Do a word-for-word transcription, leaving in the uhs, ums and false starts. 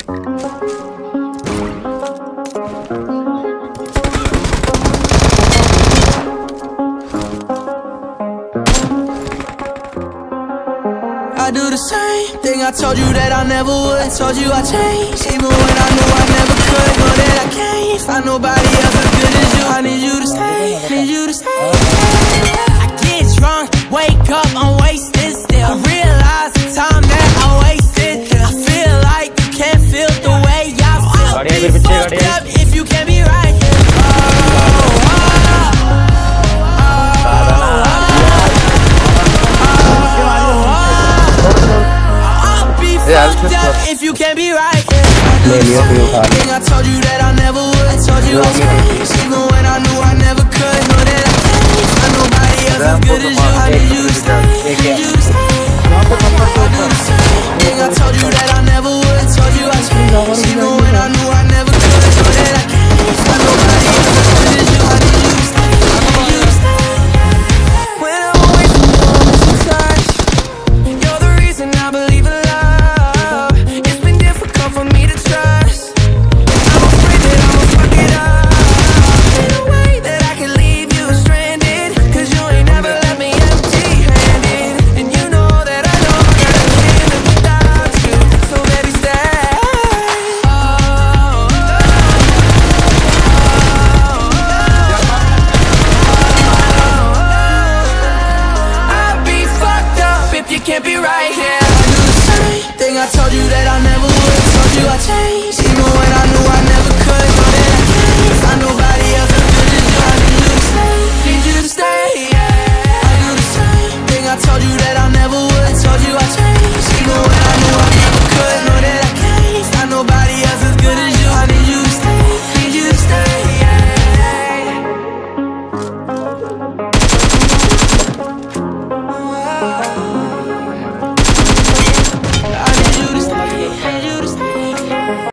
I do the same thing I told you that I never would. I told you I changed, even when I knew I never could. Know that I can't find nobody else as good as you. I need you to stay, need you to stay. I get drunk, wake up, I'm wasted still. I realize the time that I wasted. I feel like you can't feel the way I feel. I'll be fucked up if you can't be right. If you can't be right, yeah. I, think I told you that I never would. I told you I changed, even when I knew I never could. Know that I can't find nobody else as good as you. I need you to stay, need you to stay. I think I told you that I never would.